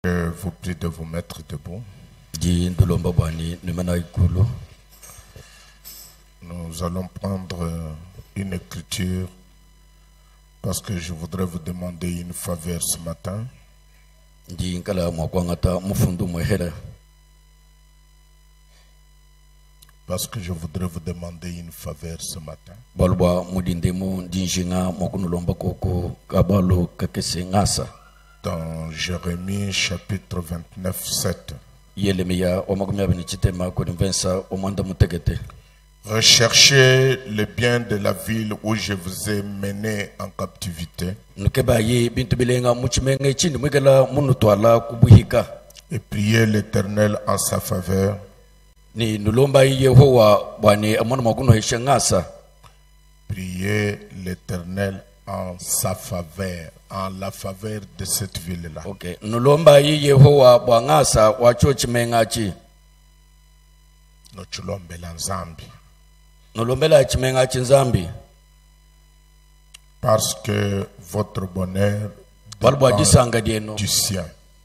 Je vous prie de vous mettre debout. Nous allons prendre une écriture parce que je voudrais vous demander une faveur ce matin. Parce que je voudrais vous demander une faveur ce matin. Dans Jérémie chapitre 29, 7. Recherchez le bien de la ville où je vous ai mené en captivité. Et priez l'Éternel en sa faveur. Priez l'Éternel en sa faveur, en la faveur de cette ville-là. Okay. Parce que votre bonheur dépend du sien.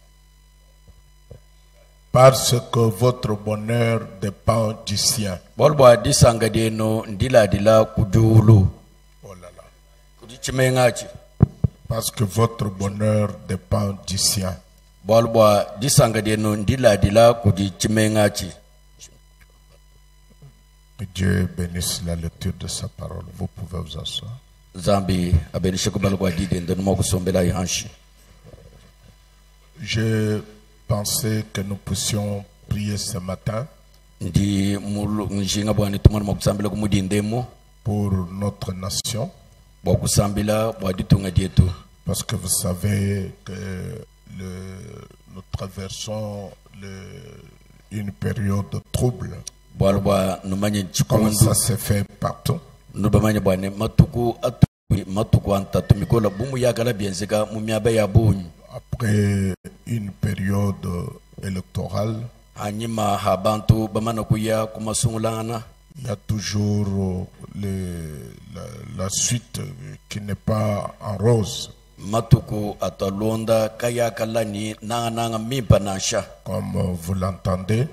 Parce que votre bonheur dépend du sien. Oh là là. Parce que votre bonheur dépend du sien. Que Dieu bénisse la lecture de sa parole. Vous pouvez vous asseoir. Je pensais que nous puissions prier ce matin pour notre nation. Parce que vous savez que nous traversons une période de trouble. Comme ça s'est fait partout. Après une période électorale, il y a toujours la suite qui n'est pas en rose. Comme vous l'entendez,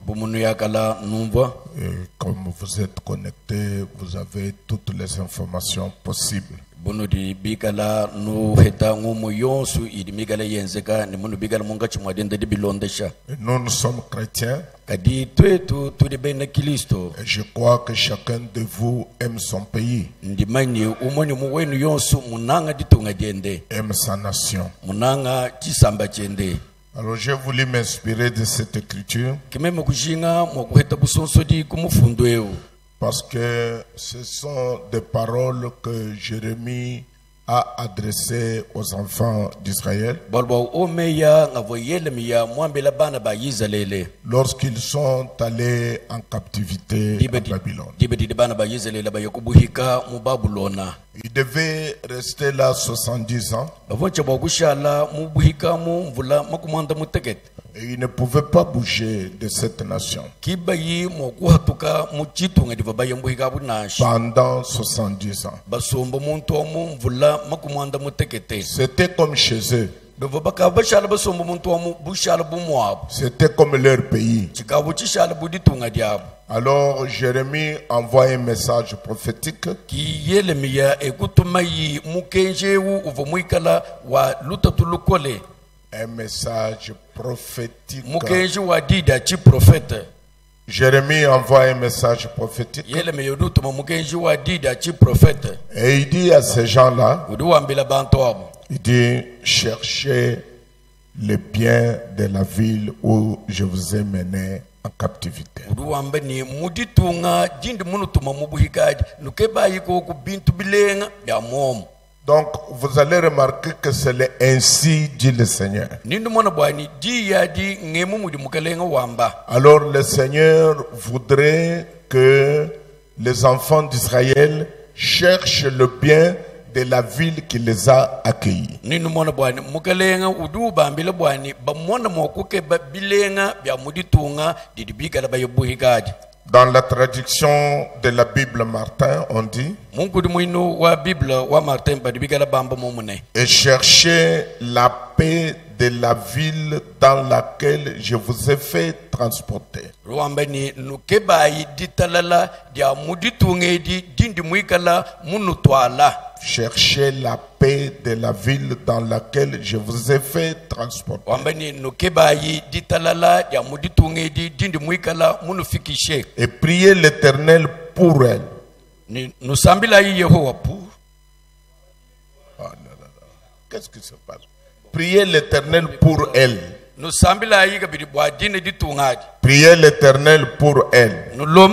et comme vous êtes connecté, vous avez toutes les informations possibles. Et nous, nous sommes chrétiens. Et je crois que chacun de vous aime son pays, aime sa nation. Alors j'ai voulu m'inspirer de cette écriture parce que ce sont des paroles que Jérémie a adressées aux enfants d'Israël lorsqu'ils sont allés en captivité à Babylone. Ils devaient rester là 70 ans. Et ils ne pouvaient pas bouger de cette nation pendant 70 ans. C'était comme chez eux. C'était comme leur pays. Alors Jérémie envoie un message prophétique un message prophétique. Jérémie envoie un message prophétique et il dit à ces gens-là, il dit, cherchez le bien de la ville où je vous ai mené en captivité. Donc, vous allez remarquer que c'est ainsi dit le Seigneur. Alors, le Seigneur voudrait que les enfants d'Israël cherchent le bien de la ville qui les a accueillis. Dans la traduction de la Bible Martin, on dit et cherchez la paix de la ville dans laquelle je vous ai fait transporter. Cherchez la paix de la ville dans laquelle je vous ai fait transporter. Et priez l'Éternel pour elle. Qu'est-ce qui se passe? Priez l'Éternel pour elle. Priez l'Éternel pour elle.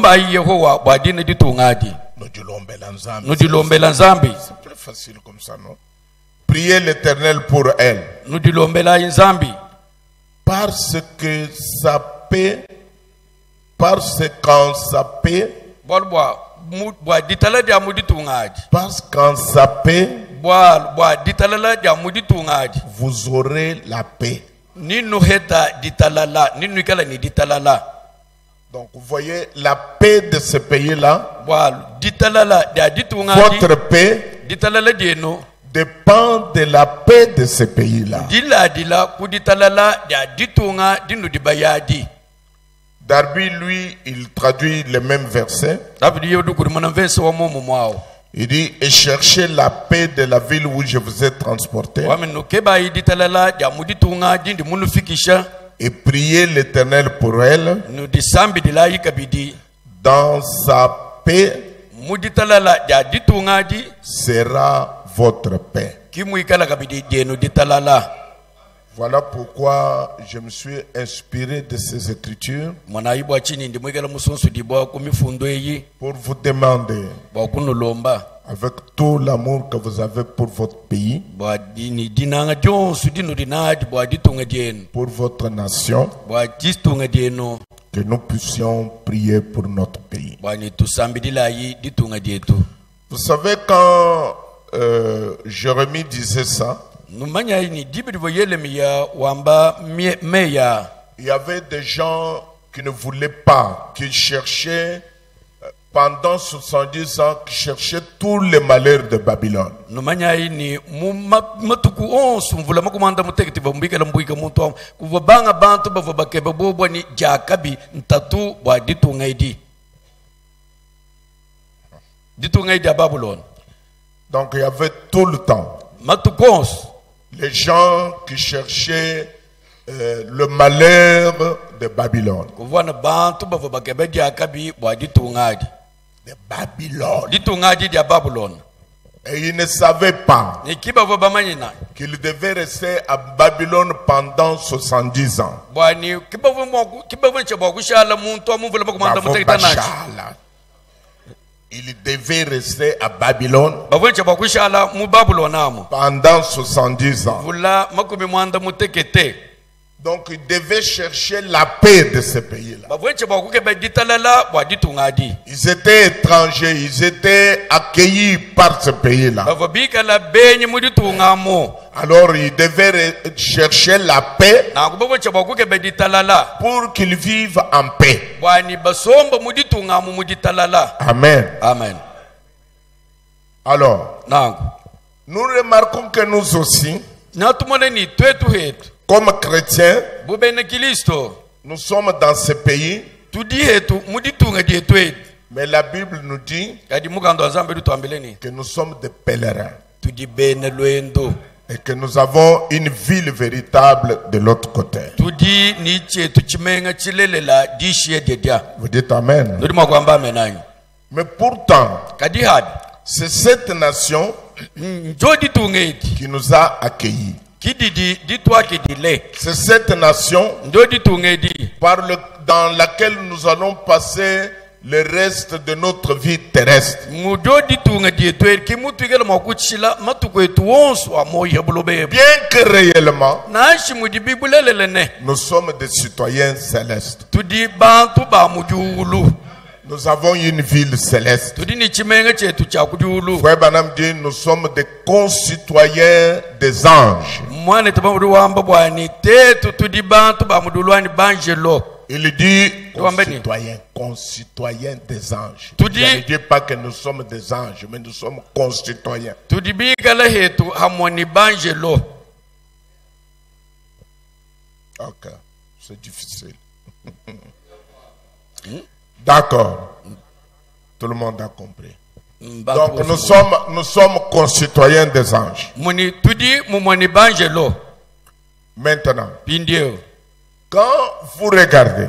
C'est très facile comme ça, non? Priez l'Éternel pour elle. Parce que sa paix, parce qu'en sa paix, vous aurez la paix. Donc vous voyez la paix de ce pays-là. Votre paix dépend de la paix de ce pays-là. Darby, lui, il traduit les mêmes versets. Il dit, et cherchez la paix de la ville où je vous ai transporté. Et priez l'Éternel pour elle. Dans sa paix sera votre paix. Voilà pourquoi je me suis inspiré de ces écritures pour vous demander, avec tout l'amour que vous avez pour votre pays, pour votre nation, que nous puissions prier pour notre pays. Vous savez, quand Jérémie disait ça, il y avait des gens qui ne voulaient pas, qui cherchaient pendant 70 ans, qui cherchaient tous les malheurs de Babylone. Donc il y avait tout le temps les gens qui cherchaient le malheur de Babylone. De Babylone. Et ils ne savaient pas qu'ils devaient rester à Babylone pendant 70 ans. Il devait rester à Babylone pendant 70 ans. Donc il devait chercher la paix de ce pays-là. Ils étaient étrangers, ils étaient accueillis par ce pays-là. Alors ils devaient chercher la paix pour qu'ils vivent en paix. Amen. Amen. Alors, nous remarquons que nous aussi, comme chrétiens, nous sommes dans ce pays, mais la Bible nous dit que nous sommes des pèlerins et que nous avons une ville véritable de l'autre côté. Vous dites Amen. Mais pourtant, c'est cette nation qui nous a accueillis. C'est cette nation dans laquelle nous allons passer le reste de notre vie terrestre. Bien que réellement, nous sommes des citoyens célestes. Nous avons une ville céleste. Frère Branham dit, nous sommes des concitoyens des anges. Il dit concitoyens des anges. Je ne dis pas que nous sommes des anges, mais nous sommes concitoyens. Ok, c'est difficile. D'accord. Tout le monde a compris. Donc nous sommes concitoyens des anges. Maintenant, quand vous regardez,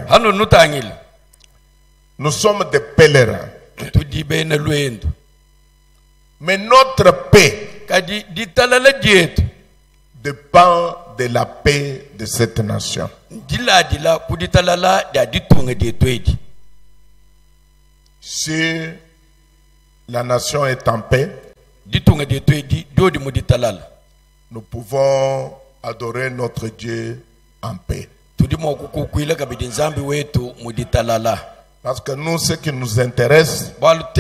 nous sommes des pèlerins. Mais notre paix dépend de la paix de cette nation. Si la nation est en paix, nous pouvons adorer notre Dieu en paix. Parce que nous, ce qui nous intéresse,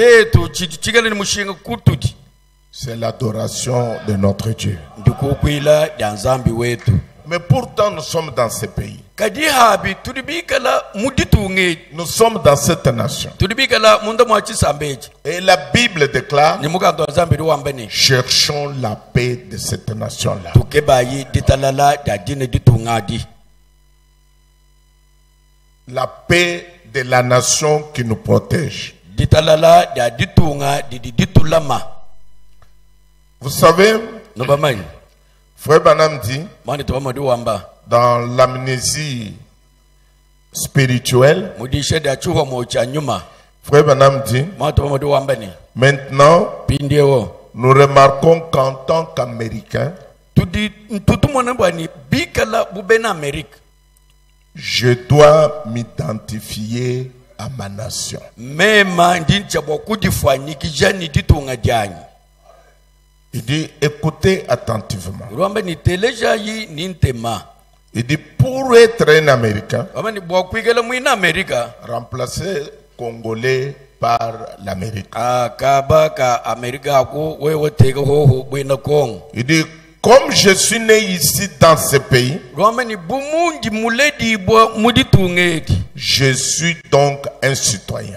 c'est l'adoration de notre Dieu. Mais pourtant, nous sommes dans ce pays. Nous sommes dans cette nation. Et la Bible déclare, cherchons la paix de cette nation-là. La paix de la nation qui nous protège. Vous savez, Frère Branham dit, dans l'amnésie spirituelle, Frère Branham dit, maintenant, nous remarquons qu'en tant qu'Américains, je dois m'identifier à ma nation. Il dit, écoutez attentivement. Il dit, pour être un Américain, remplacer Congolais par l'Amérique. Il dit, comme je suis né ici dans ce pays, je suis donc un citoyen.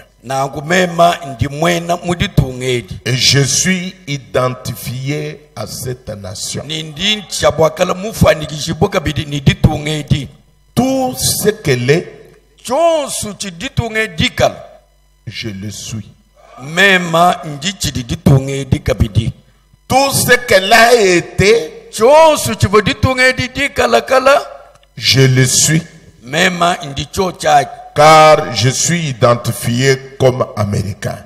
Et je suis identifié à cette nation. Tout ce qu'elle est, je le suis. Tout ce qu'elle a été, je le suis. Car je suis identifié comme Américain.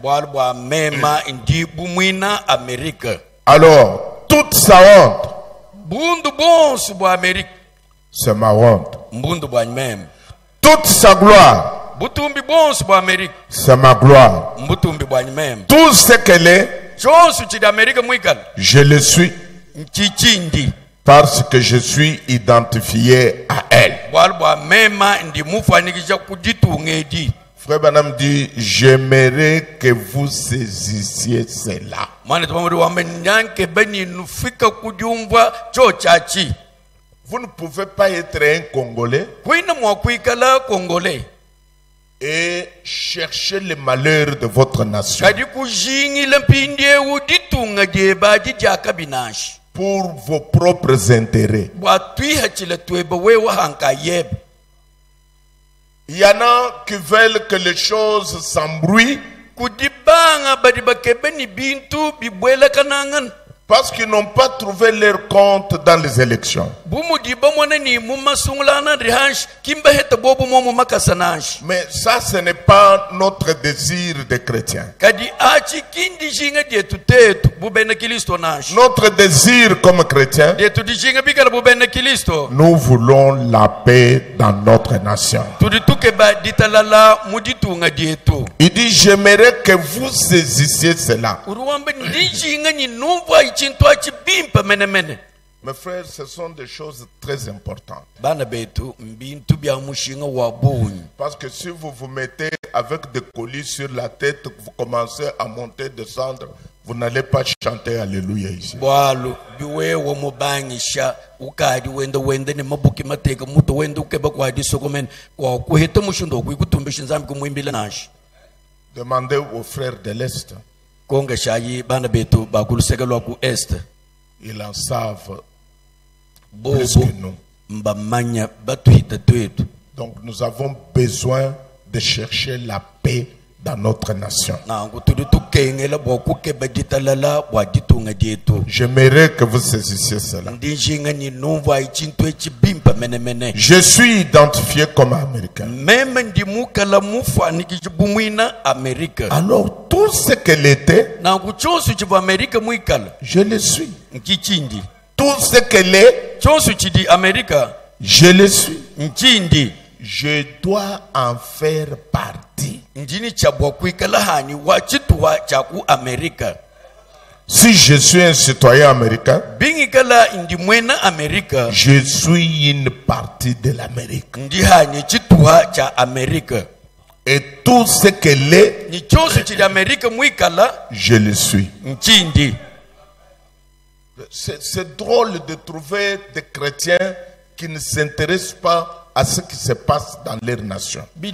Alors, toute sa honte, c'est ma honte. Toute sa gloire, c'est ma gloire. Tout ce qu'elle est, je le suis. Parce que je suis identifié à elle. Frère Branham dit, j'aimerais que vous saisissiez cela. Vous ne pouvez pas être un Congolais et chercher le malheur de votre nation pour vos propres intérêts. Il y en a qui veulent que les choses s'embrouillent parce qu'ils n'ont pas trouvé leur compte dans les élections. Mais ça, ce n'est pas notre désir de chrétiens. Notre désir comme chrétiens, nous voulons la paix dans notre nation. Il dit, j'aimerais que vous saisissiez cela. Mes frères, ce sont des choses très importantes. Parce que si vous vous mettez avec des colis sur la tête, vous commencez à monter, descendre, vous n'allez pas chanter Alléluia ici. Demandez aux frères de l'Est. Ils en savent plus que nous. Donc nous avons besoin de chercher la paix dans notre nation. J'aimerais que vous saisissiez cela. Je suis identifié comme américain. Alors tout ce qu'elle était, je le suis. Tout ce qu'elle est, je le suis. Je dois en faire partie. Si je suis un citoyen américain, je suis une partie de l'Amérique. Et tout ce qu'elle est, je le suis. C'est drôle de trouver des chrétiens qui ne s'intéressent pas à ce qui se passe dans leur nation. Non,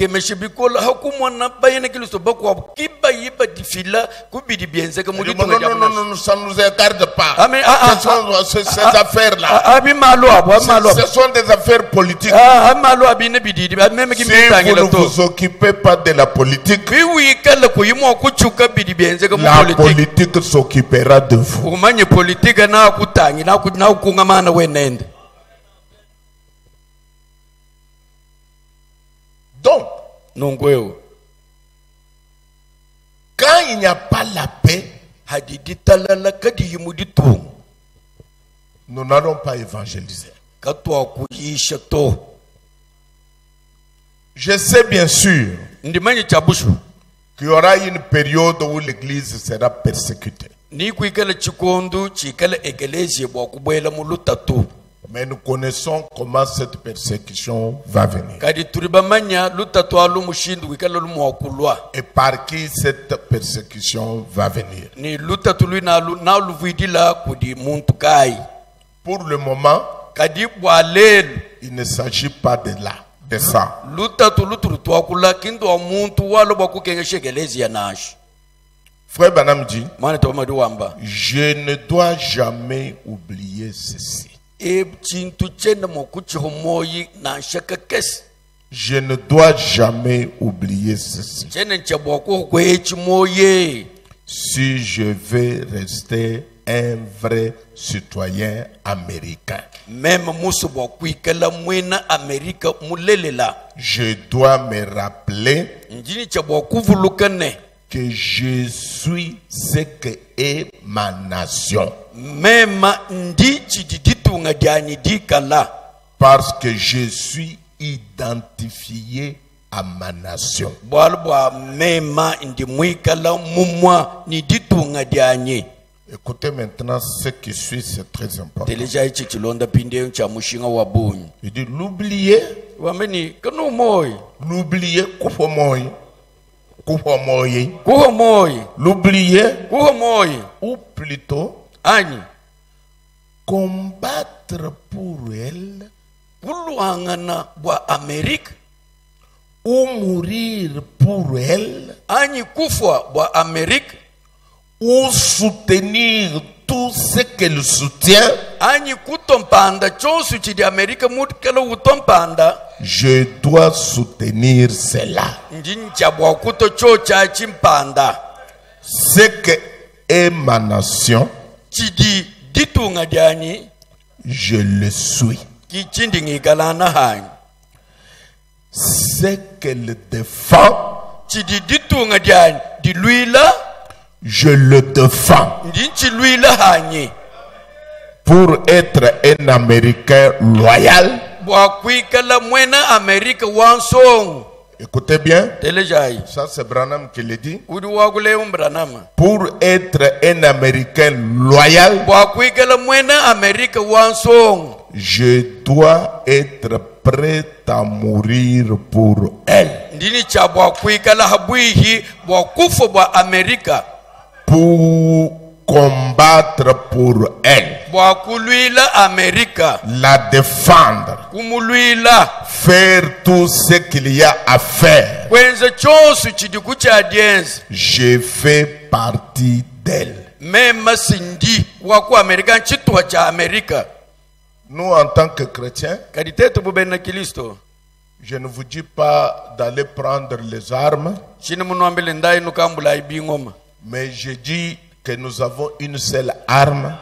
ça ne nous regarde pas. Ces affaires-là, ce sont des affaires politiques. Si vous ne vous occupez pas de la politique, la politique s'occupera de vous. Donc, quand il n'y a pas la paix, nous n'allons pas évangéliser. Je sais bien sûr qu'il y aura une période où l'église sera persécutée. Mais nous connaissons comment cette persécution va venir. Et par qui cette persécution va venir. Pour le moment, il ne s'agit pas de ça. Frère Branham dit, je ne dois jamais oublier ceci. Je ne dois jamais oublier ceci. Si je veux rester un vrai citoyen américain, je dois me rappeler que je suis ce que est ma nation. Parce que je suis identifié à ma nation. Écoutez maintenant ce qui suit, c'est très important. Il dit l'oublier. L'oublier, l'oublier, ou plutôt combattre pour elle, ou mourir pour elle, ou soutenir tout ce qu'elle soutient. Je dois soutenir cela. Ce que est ma nation, je le suis. Ce qu'elle défend, je le défends. Pour être un Américain loyal, écoutez bien, ça c'est Branham qui le dit. Pour être un Américain loyal, je dois être prêt à mourir pour elle. Pour combattre pour elle, la défendre, faire tout ce qu'il y a à faire. Je fais partie d'elle. Nous, en tant que chrétiens, je ne vous dis pas d'aller prendre les armes, mais je dis que nous avons une seule arme,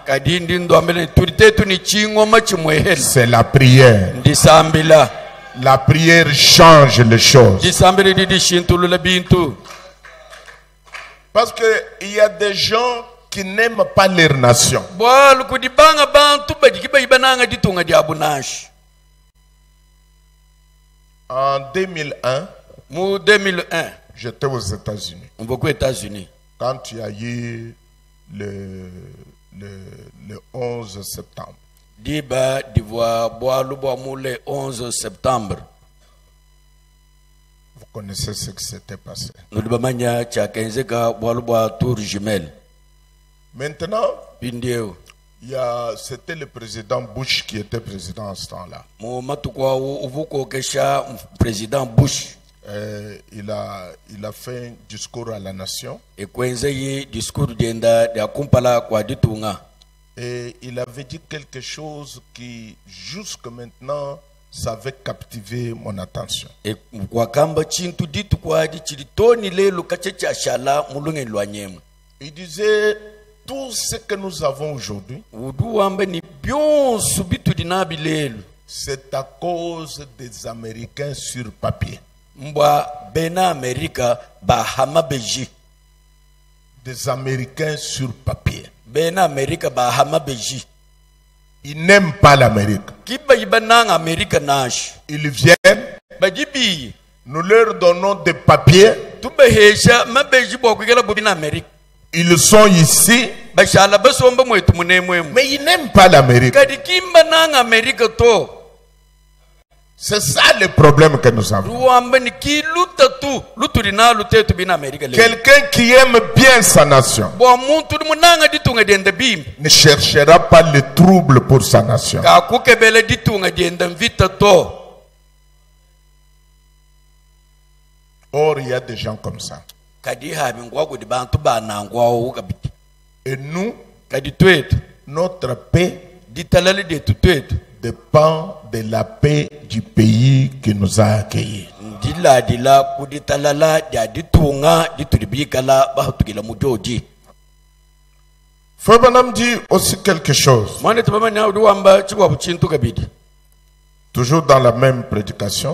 c'est la prière. La prière change les choses. Parce qu'il y a des gens qui n'aiment pas leur nation. En 2001, j'étais aux États-Unis. Quand il y a eu le 11 septembre. Vous connaissez ce qui s'était passé. Maintenant, c'était le président Bush qui était président à ce temps-là. Il a fait un discours à la nation. Et il avait dit quelque chose qui, jusque maintenant, ça avait captivé mon attention. Il disait, tout ce que nous avons aujourd'hui, c'est à cause des Américains sur papier. Des Américains sur papier. Ils n'aiment pas l'Amérique. Ils viennent, nous leur donnons des papiers. Ils sont ici, mais ils n'aiment pas l'Amérique. C'est ça le problème que nous avons. Quelqu'un qui aime bien sa nation ne cherchera pas le trouble pour sa nation. Or, il y a des gens comme ça. Et nous, notre paix dépend de la paix du pays qui nous a accueillis. Frère Branham dit aussi quelque chose. Toujours dans la même prédication,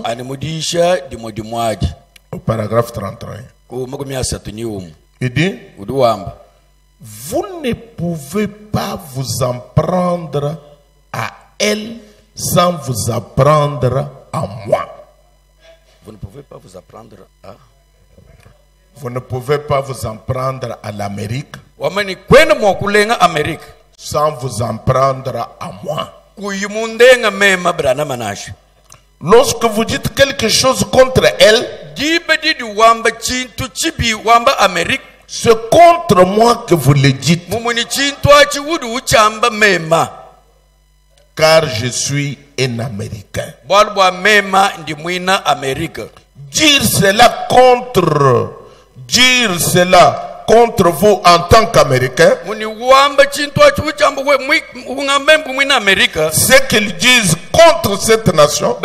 au paragraphe 31. Il dit, vous ne pouvez pas vous en prendre à elle sans vous apprendre à moi. Vous ne pouvez pas vous apprendre à... Vous ne pouvez pas vous en prendre à l'Amérique sans vous en prendre à moi. Lorsque vous dites quelque chose contre elle, c'est contre moi que vous le dites. Car je suis un Américain. Dire cela contre vous en tant qu'Américain, ce qu'ils disent contre cette nation,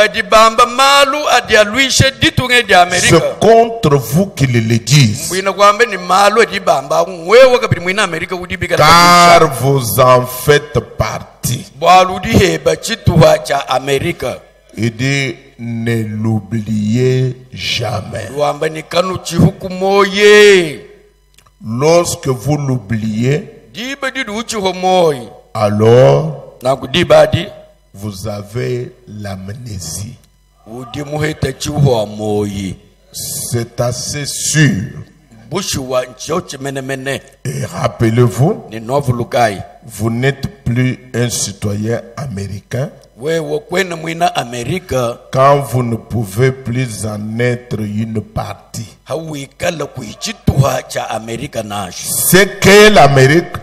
c'est contre vous qu'ils le disent. Car vous en faites partie. Il dit, ne l'oubliez jamais. Lorsque vous l'oubliez, alors vous avez l'amnésie. C'est assez sûr. Et rappelez-vous, vous n'êtes plus un citoyen américain quand vous ne pouvez plus en être une partie. C'est que l'Amérique,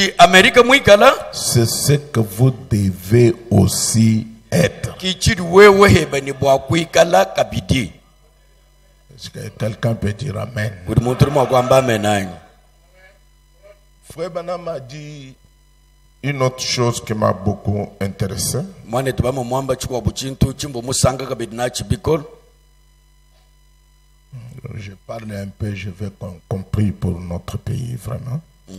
c'est ce que vous devez aussi être. Est-ce que quelqu'un peut dire Amen? Frère Branham a dit Une autre chose qui m'a beaucoup intéressé. Je parle un peu, je vais compris pour notre pays, vraiment.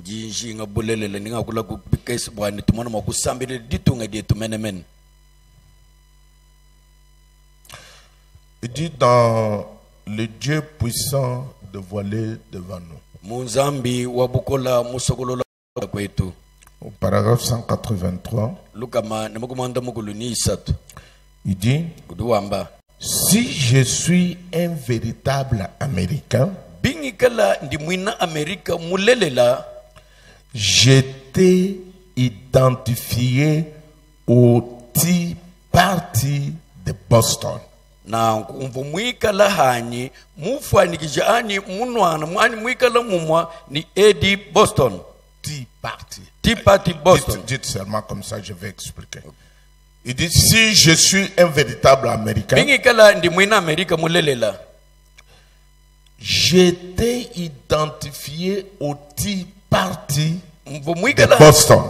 Il dit dans le Dieu puissant dévoilé devant nous. Au paragraphe 183, il dit, si je suis un véritable Américain, j'étais identifié au Tea Party de Boston. Tea Party. Tea Party Boston. Dites seulement comme ça, je vais expliquer. Il dit, si je suis un véritable Américain, j'étais identifié au Tea Party de Boston.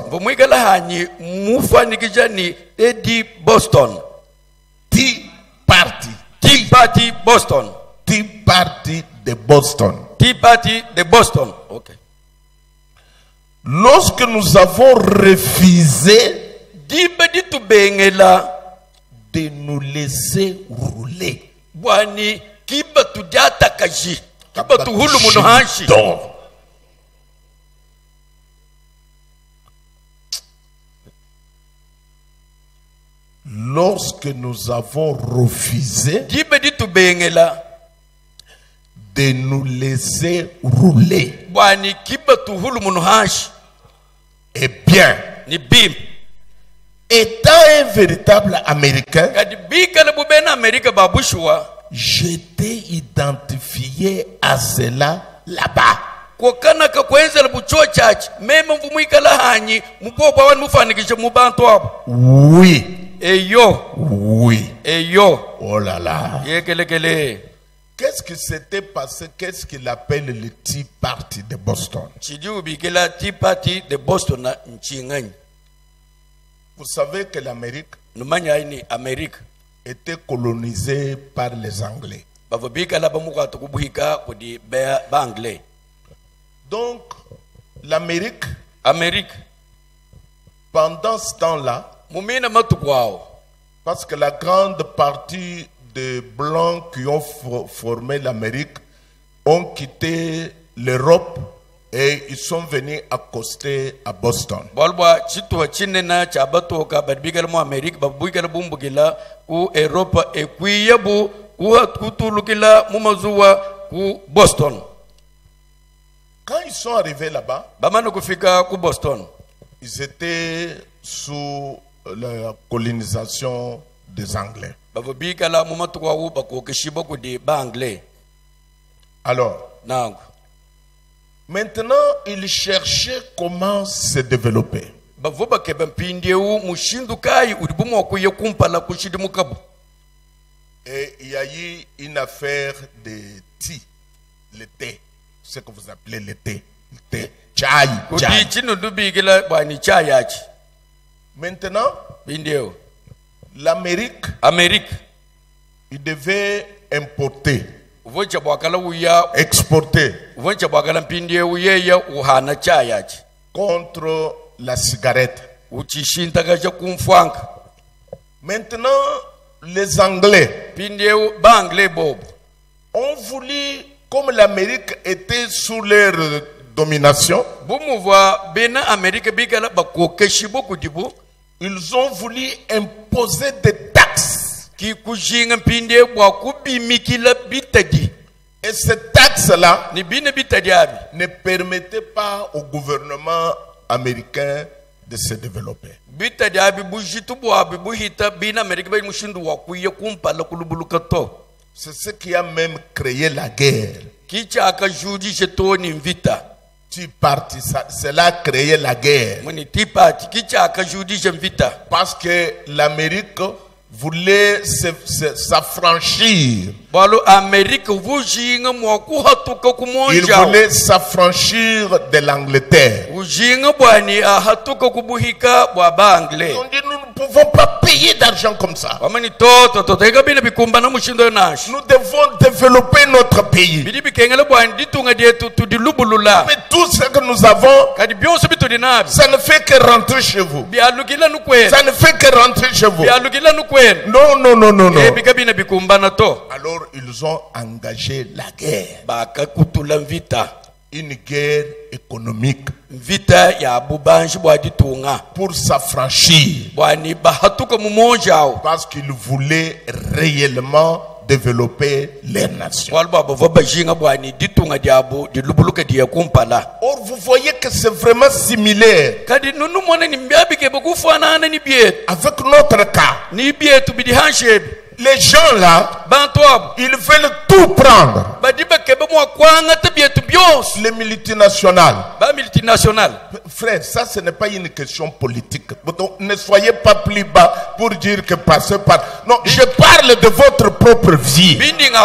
Tea Party. Tea Party Boston. Tea Party de Boston. Tea Party de Boston. Okay. Lorsque nous avons refusé de nous laisser rouler, lorsque nous avons refusé de nous laisser rouler, eh bien, étant un véritable Américain, j'étais identifié à cela là-bas. Oui. Oui. Oh là là. Qu'est-ce qui s'était passé? Qu'est-ce qu'il appelle le Tea Party de Boston? Vous savez que l'Amérique était colonisée par les Anglais. Donc, l'Amérique, pendant ce temps-là, parce que la grande partie des Blancs qui ont formé l'Amérique ont quitté l'Europe et ils sont venus accoster à Boston. Quand ils sont arrivés là-bas, ils étaient sous la colonisation des Anglais. Alors, maintenant, ils cherchaient comment se développer. Et il y a eu une affaire de thé, le thé, ce que vous appelez le thé, chai. Maintenant, l'Amérique, il devait importer, exporter contre la cigarette. Maintenant, les Anglais ont voulu, comme l'Amérique était sous leur domination, ils ont voulu imposer des taxes. Et ces taxes-là ne permettaient pas au gouvernement américain de se développer. C'est ce qui a même créé la guerre. Tea Party, cela a créé la guerre. Parce que l'Amérique voulait s'affranchir. Il voulait s'affranchir de l'Angleterre. bujinga bwani ahatuka kubuhika bwa bangle. On dit nous ne pouvons pas payer d'argent comme ça. Wamani toto ega bina bikumba na mushindo nash. Nous devons développer notre pays. Bidi bikengela bwani ditunga dietu tudilubulula. Mais tout ce que nous avons, kadi byonse bitudinabi. ça ne fait que rentrer chez vous. Bialukila nukwena. Ça ne fait que rentrer chez vous. Bialukila nukwena. Non, non, non, non, non. Bika bina bikumba na to. Alors ils ont engagé la guerre. Baka kutula vita. Une guerre économique vita ya bubanji bwa ditunga pour s'affranchir, bwani bahatuka mumonjao parce qu'ils voulaient réellement développer les nations. walba bava bajinga bwani ditunga diabo dilubuluka dia kumpala. Or vous voyez que c'est vraiment similaire kadi nunu mona ni mbiyabike bokufana ni bietu avec notre cas. Ni bietu bidi hanshebi. Les gens là, ils veulent tout prendre. Les multinationales. Frère, ça ce n'est pas une question politique. Donc, ne soyez pas plus bas pour dire que passer par... Non, je parle de votre propre vie.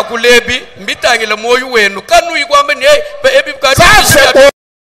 Ça c'est...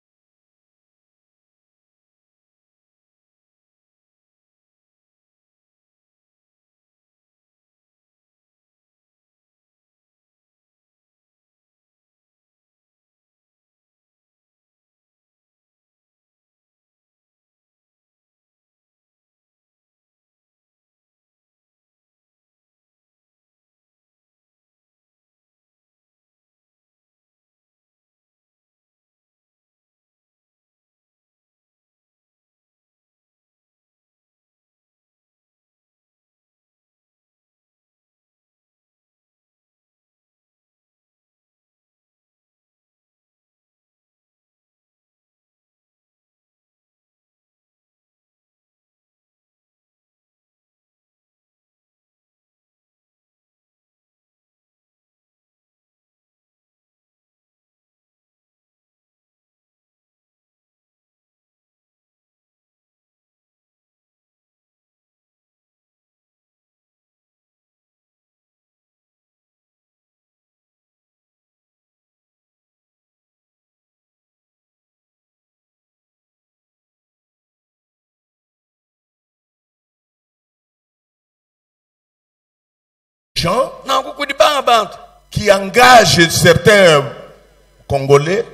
qui engagent certains Congolais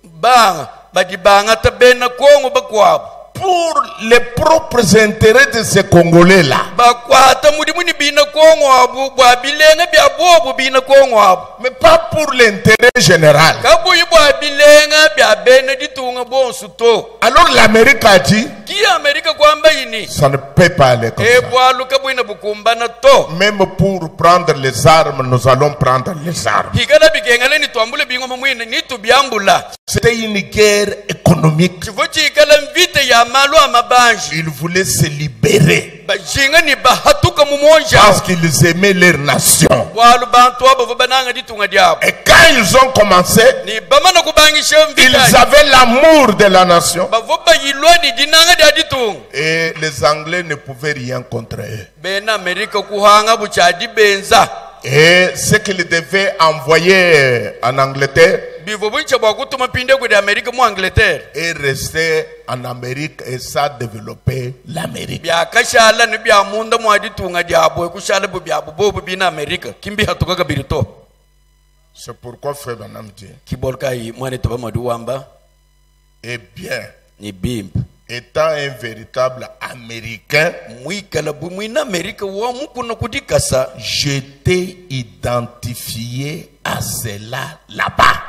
pour les propres intérêts de ces Congolais-là. Mais pas pour l'intérêt général. Alors l'Amérique a dit, ça ne peut pas aller comme ça. Même pour prendre les armes, nous allons prendre les armes. C'était une guerre économique. Ils voulaient se libérer parce qu'ils aimaient leur nation. Et quand ils ont commencé, ils avaient l'amour de la nation. Et les Anglais ne pouvaient rien contre eux. Et ce qu'ils devaient envoyer en Angleterre et rester en Amérique, et ça développer l'Amérique. C'est pourquoi frère Branham dit, eh bien, étant un véritable Américain, j'étais identifié à cela là-bas.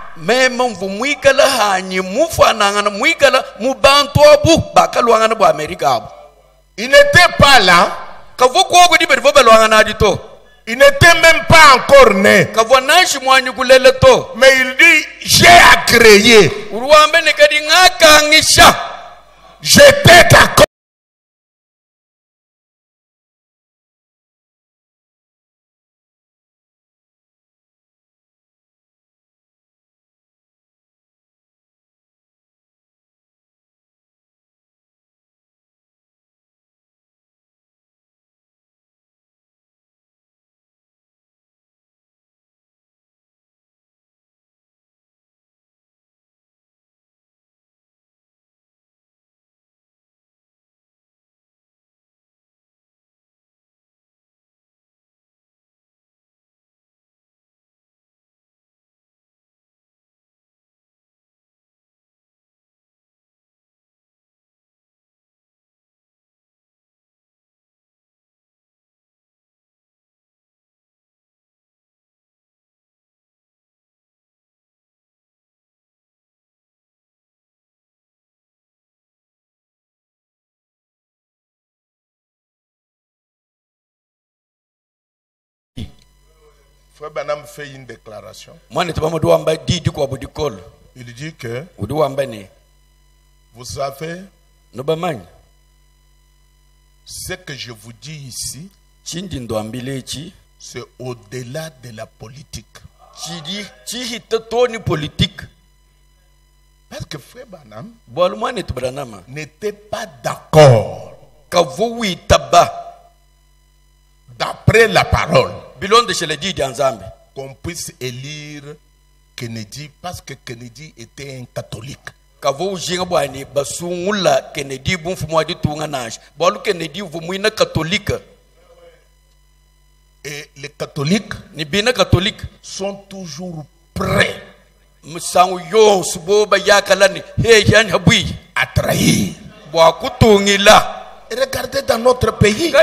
Il n'était pas là. Il n'était même pas encore né. Mais il dit, j'ai agréé. J'étais d'accord. Frère Branham fait une déclaration. Il dit que vous savez, ce que je vous dis ici, c'est au-delà de la politique. Parce que Frère Branham n'était pas d'accord d'après la parole qu'on puisse élire Kennedy parce que Kennedy était un catholique. Et les catholiques sont toujours prêts à trahir. Et regardez dans notre pays,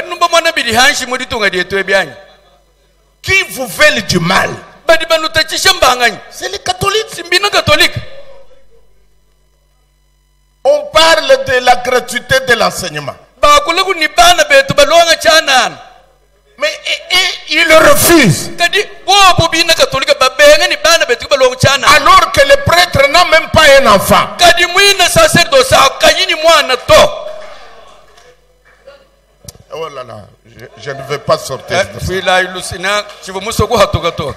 qui vous veulent du mal, c'est les catholiques. On parle de la gratuité de l'enseignement. Mais ils refusent. Alors que le prêtre n'a même pas un enfant. Oh là là, je ne vais pas sortir de ça.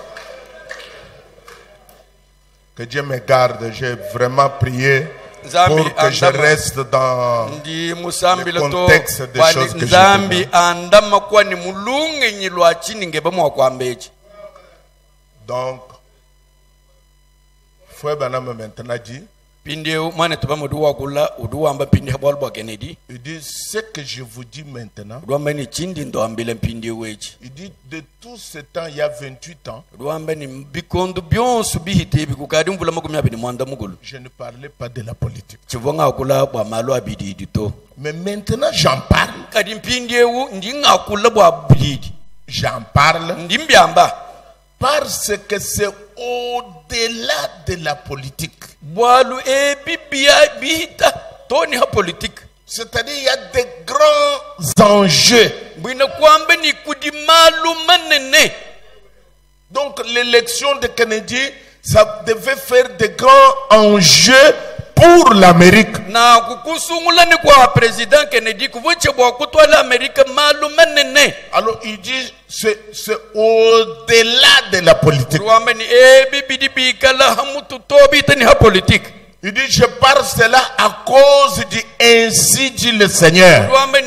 Que Dieu me garde, j'ai vraiment prié pour que je reste dans le contexte des choses que je dis. Donc, Frère Branham maintenant dit, il dit, ce que je vous dis maintenant, il dit, de tout ce temps, il y a 28 ans, je ne parlais pas de la politique. Mais maintenant, j'en parle. J'en parle parce que c'est au-delà de la politique. C'est-à-dire il y a des grands enjeux. Donc l'élection de Kennedy, ça devait faire des grands enjeux pour l'Amérique. Alors il dit c'est au-delà de la politique. Il dit je parle cela à cause du ainsi dit le Seigneur.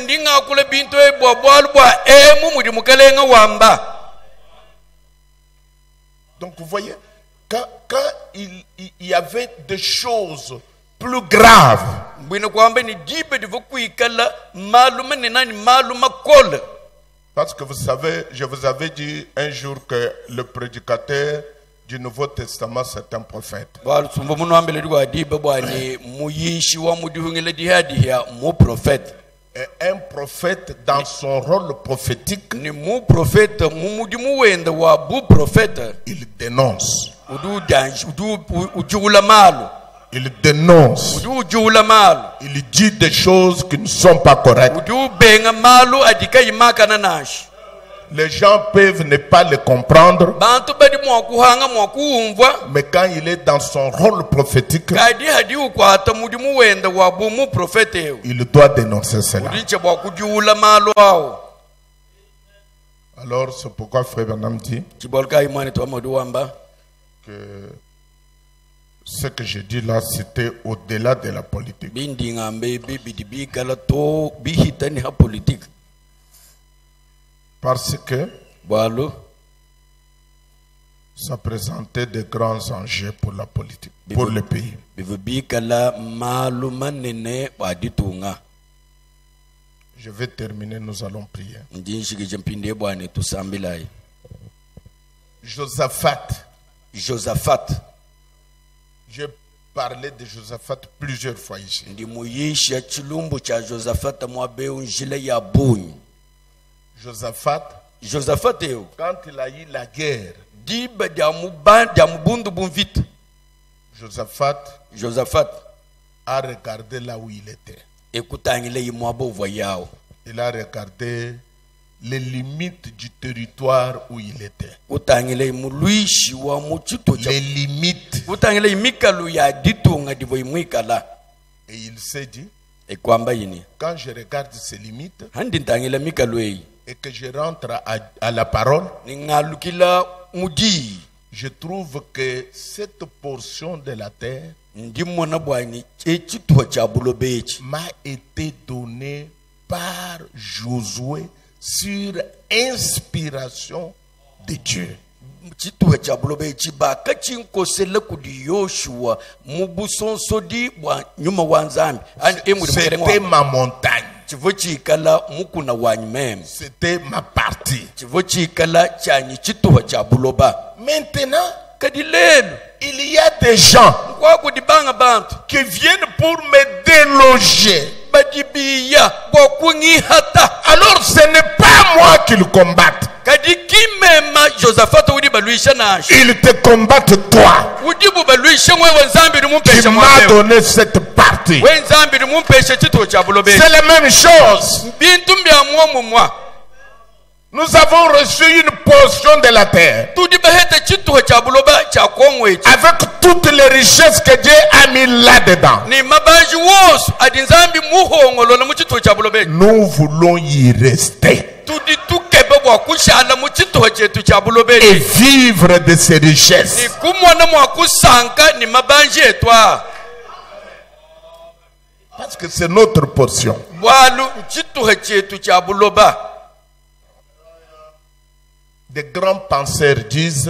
Donc vous voyez, quand il y avait des choses plus graves, parce que vous savez, je vous avais dit un jour que le prédicateur du Nouveau Testament c'est un prophète. Et un prophète dans son rôle prophétique, il dénonce. Il dénonce. Il dit des choses qui ne sont pas correctes. Les gens peuvent ne pas le comprendre, mais quand il est dans son rôle prophétique, il doit dénoncer cela. Alors c'est pourquoi Frère Branham dit que ce que je dis là, c'était au-delà de la politique. Parce que ça présentait de grands enjeux pour la politique, pour le pays. Je vais terminer, nous allons prier. Josaphat. J'ai parlé de Josaphat plusieurs fois ici. Josaphat, quand il a eu la guerre, Josaphat a regardé là où il était. Il a regardé les limites du territoire où il était. Les limites. Et il s'est dit, quand je regarde ces limites et que je rentre à la parole, je trouve que cette portion de la terre m'a été donnée par Josué sur inspiration de Dieu. C'était ma montagne. C'était ma partie. Maintenant, il y a des gens qui viennent pour me déloger. Alors ce n'est pas moi qu'ils combattent. Ils te combattent toi. Tu m'as donné cette partie. C'est la même chose. Nous avons reçu une portion de la terre avec toutes les richesses que Dieu a mis là-dedans. Nous voulons y rester et vivre de ces richesses. Parce que c'est notre portion. Des grands penseurs disent,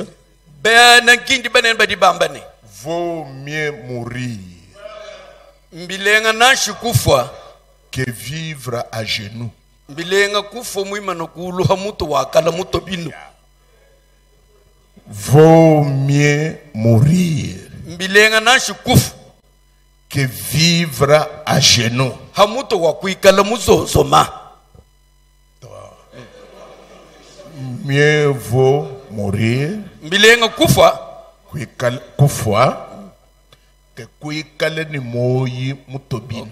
vaut mieux mourir que vivre à genoux. Vaut mieux mourir que vivre à genoux. Mieux vaut mourir que kuikale ni moyi mutobini.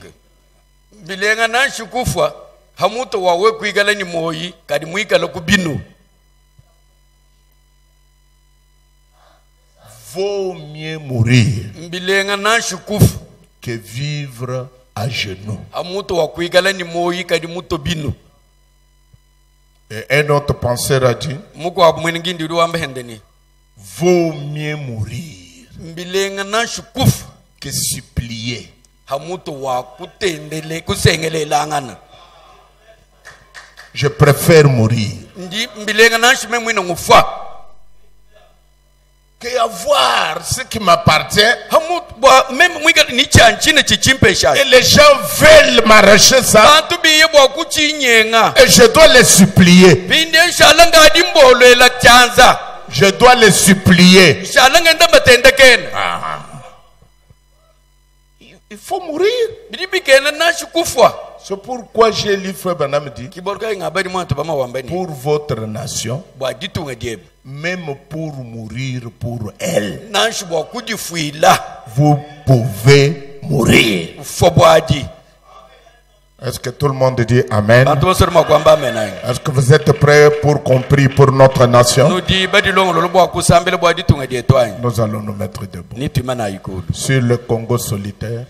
Vaut mieux mourir que vivre à genoux. Et un autre penseur a dit, vaut mieux mourir que supplier. Je préfère mourir que avoir ce qui m'appartient. Et les gens veulent m'arracher ça. Et je dois les supplier. Je dois les supplier. Il faut mourir. C'est pourquoi j'ai lu Frère Branham dit, pour votre nation, même pour mourir pour elle, vous pouvez mourir. Est-ce que tout le monde dit Amen? Est-ce que vous êtes prêts pour compris pour notre nation? Nous allons nous mettre debout. Sur le Congo solitaire.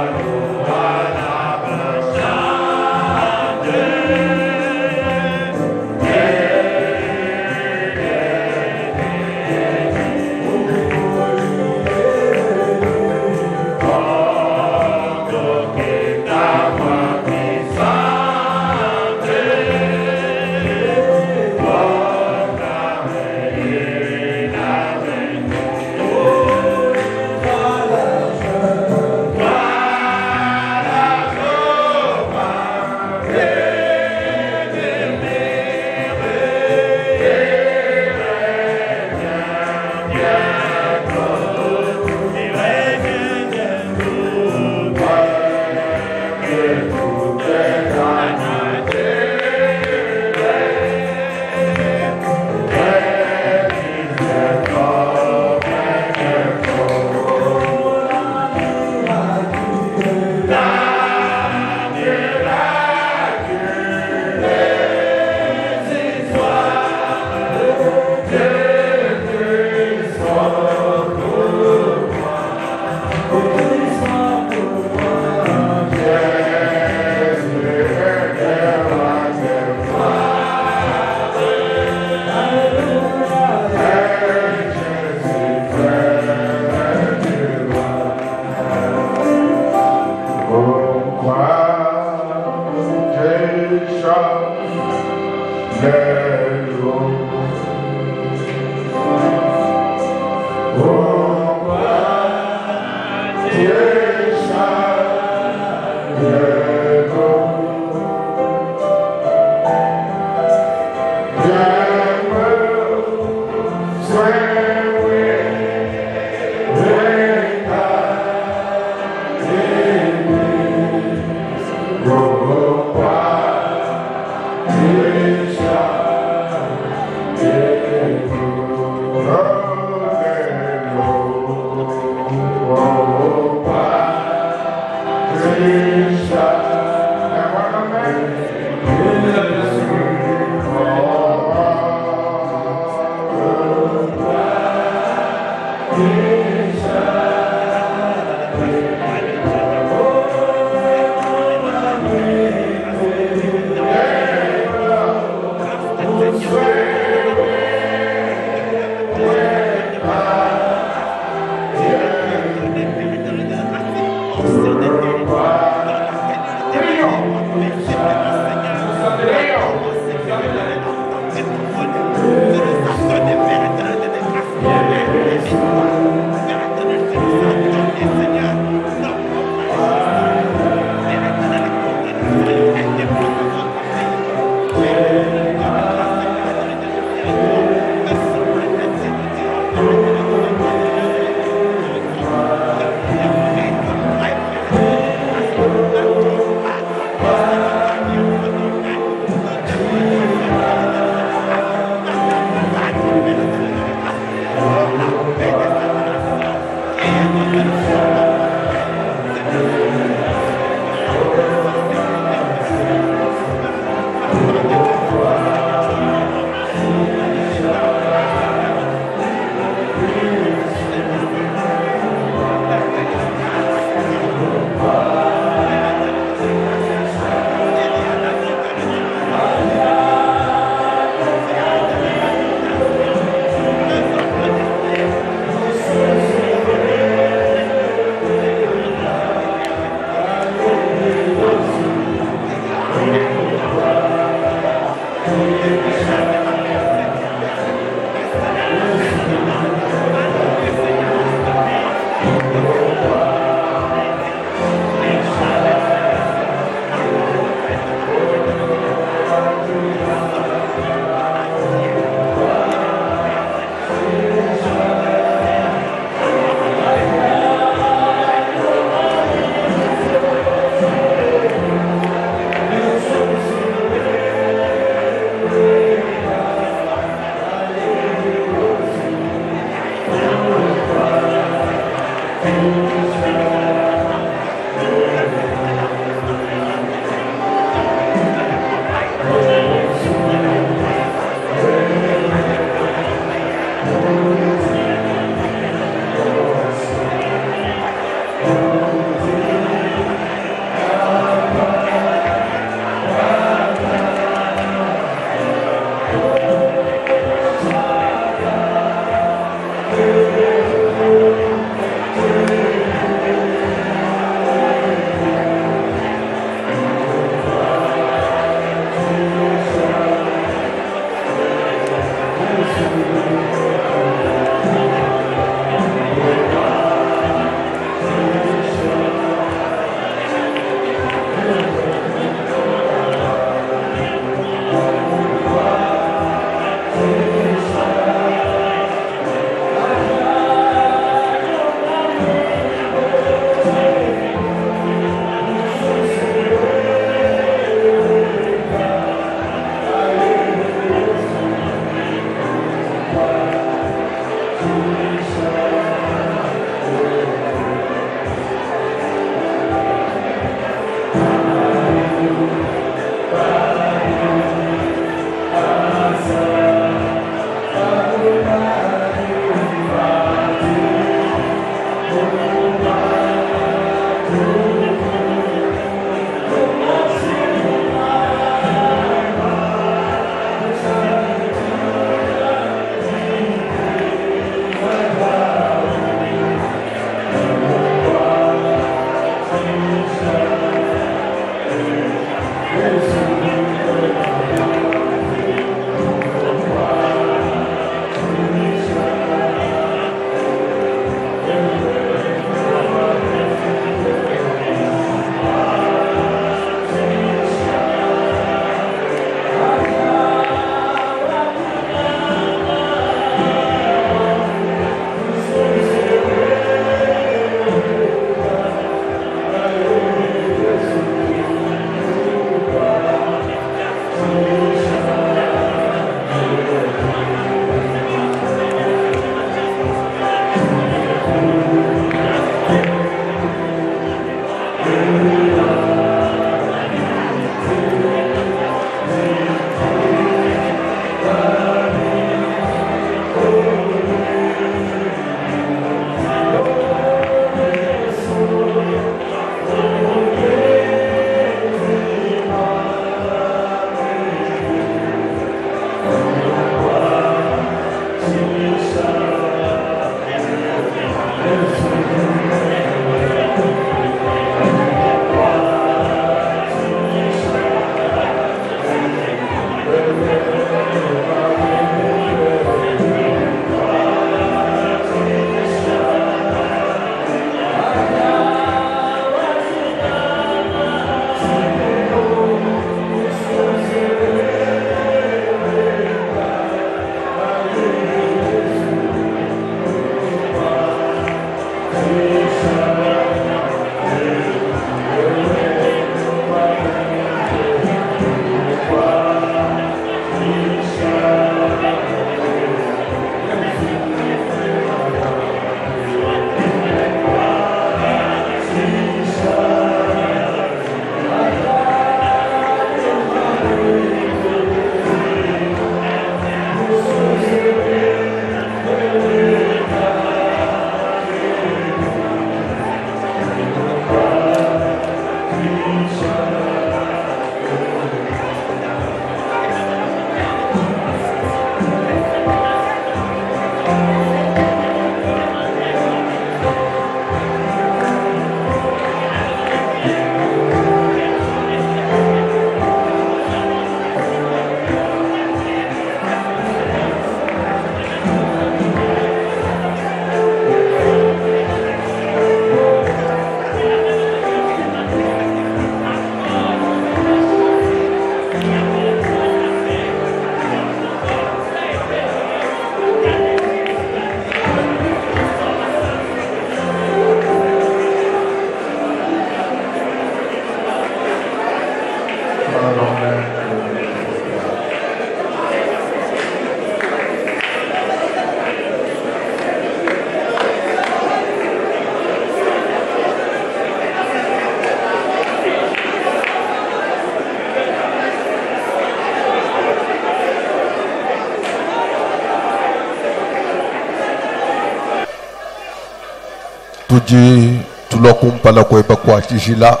tuji tulokumpala kweba kwa tishila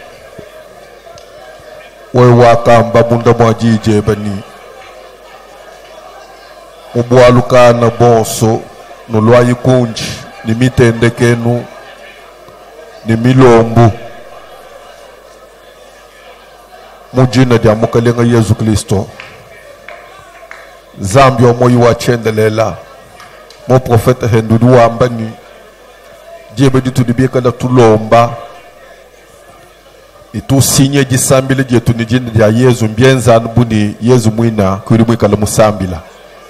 we wakamba munda mwajije bani mubwalukana bonso nulwayi kunji ni mitendekenu ni milombu mujina dia mukalenga Yesu Kristo zambi omoyi wa chendelela mo profeta hendudu wambani jebe ditu dibeka la tulomba itu sinye jisambile jetu ni jina dia Yesu mbienza nbuni Yesu mwina kuri mwikala musambila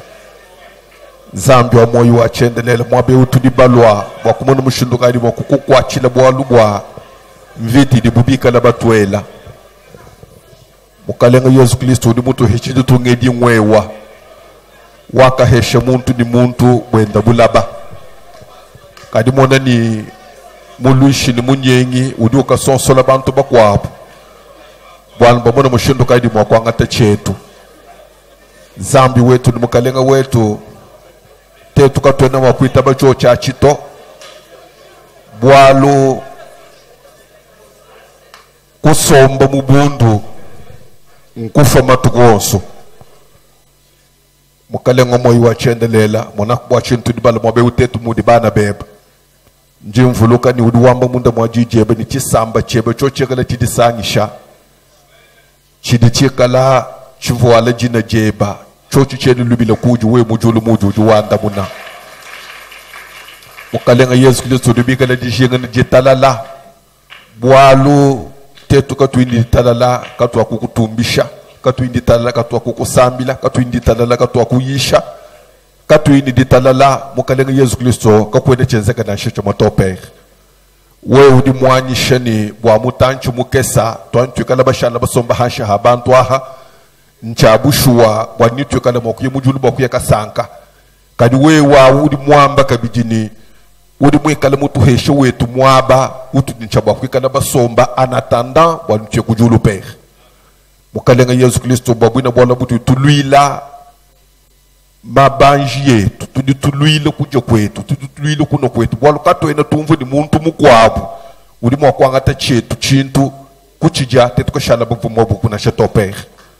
zambi omoyi wa chendelela mwabe utudibalwa wakumona mushindukali wakukukwachila bwalubwa mviti dibubika la batwela mukalenga Yesu Kristo ni mutu hechidi tungedi mwewa waka hesha muntu ni muntu mwenda bulaba kadi mona ni muluishi ni munyengi udi ukasonsola bantu bakwapo bwana mbona mushindo kadi mwakwangata chetu zambi wetu ni mukalenga wetu tetu katwena wakuita bacho cha chito bwalu kusomba mubundu nkufa matugonso mukalenga moyi wa chendelela mona kwa chintu dibala mwabe utetu mudi bana beba njimvuluka ni uduwamba munda mwajijebe ni chisamba chebe chochegala chidisangisha chidichikala chimvoala jina jeba chochi cheni lubila kuju we mujulu mujuju wanda muna mukalenga Yesu Kristo dubikala dishinga jitalala bwalu tetu katuindi talala katwa kukutumbisha katuindi talala katwa kukusambila katuindi talala katwa kuyisha katuindi ditalala mukalenga Yesu Kristo kakwenda chenzeka na shicho matope we udi mwanyisha ni bwa mutanchu mukesa twantu kala bashala basomba hasha habantu aha nchabushuwa wanitu kala mokuye mujulu bokuye kasanka kadi we wa udi mwamba kabijini udi mwekala mutu hesho wetu mwaba utu nchabwa kwikala basomba anatanda wanitu kujulu pe mukalenga Yesu Kristo babwina bwala butu tuluila mabanji yetu tudituluile kuja kwetu tudituluile kuno kwetu bwalo katoena tumvu ni muntu mukwabu uli mwakwanga ta chetu chintu kuchija tetu kashala buvumo bukuna shatope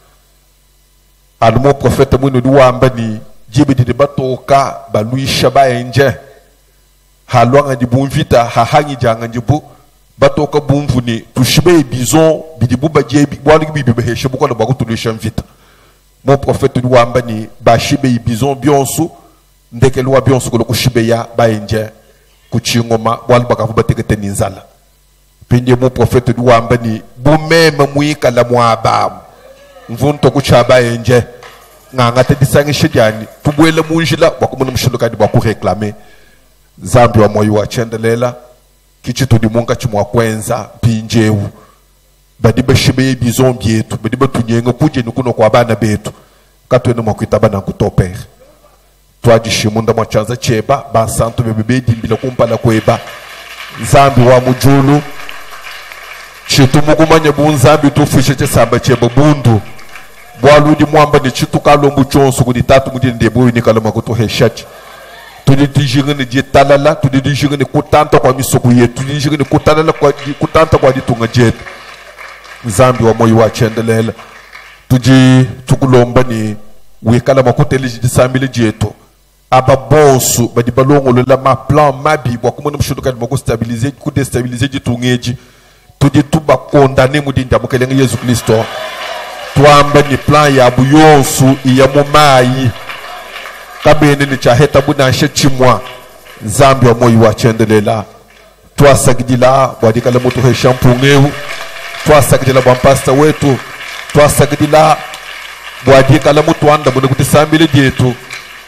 almo profeta mwino duwamba ni jibidi de batoka baluisha baenje halwanga di bumvita hahangi janga njibu batoka bumvu ni tushibe bizon bidibu bajebi bwalo bibi heshe bukola bakutulisha mvita mon prophète duwamba ni bashibe ibizon bionsu ndeke lwa bionsu ko kushibe ya baenje kuchingoma bwali bakavu batekete ninzala pindi mon prophète duwamba ni bumema muika la mwaba mvunto kuchaba enje nganga te disangi shijani tubwele munjila bakumuna mshiluka di baku réclamer zambi wa moyo wa chendelela kichitu di munga chimwa kwenza pinjewu badiba shibe bizon bietu badiba tunyenga kuje nukuno kwa bana betu katwene mwakwita bana kutope twaji shimunda mwachanza cheba ba santo bebe dimbila kumpala kweba zambi wa mujulu chitu mugumanya bunzambi tufishe chesamba cheba bundu bwaludi mwamba ni chitu kalombu chonsu kudi tatu mudi ndebo ni kaloma kuto heshachi tudijinga ni jitalala tudijinga ni kutanta kwa misoku yetu tudijinga ni kutalala kwa kutanta kwa ditunga jetu zambi wa moyo wa chendelela tuji tukulomba ni wekala makoteli jisambile jeto ababosu badi balongo la ma plan mabi bwa kumona mshuduka ni mako stabiliser ku destabiliser jitungeji tuji tuba condamner mudinda mukelenga Yesu Kristo twamba ni plan ya buyonsu ya mumayi kabene ni chaheta buna shechimwa zambi wa moyo wa chendelela twasagidila bwadikala mutu he shampungeu twasagidila bwa mpasta wetu twasagidila bwadikala mutu anda mune kutisambile jetu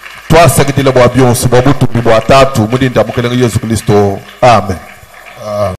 twasagidila bwa byonsu bwa butu bwa tatu mudinda mukelenga Yesu Kristo amen.